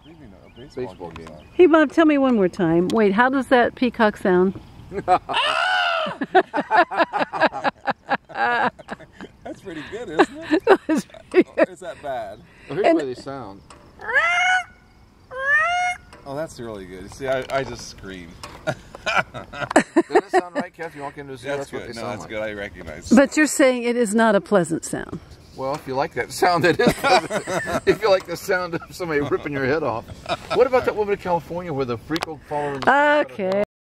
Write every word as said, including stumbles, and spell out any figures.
mean a baseball, baseball game. game. Hey, Bob, tell me one more time. Wait, how does that peacock sound? That's pretty good, isn't it? That's pretty Or good. is that bad? Well, here's And- where they sound. Oh, that's really good. See, I, I just scream. Does that sound right, Kev? You walk into a zoo, That's, that's, what good. they No, sound that's like. good. I recognize. But you're saying it is not a pleasant sound. Well, if you like that sound, it is. If you like the sound of somebody ripping your head off. What about that woman in California where the freak will follow in the Okay.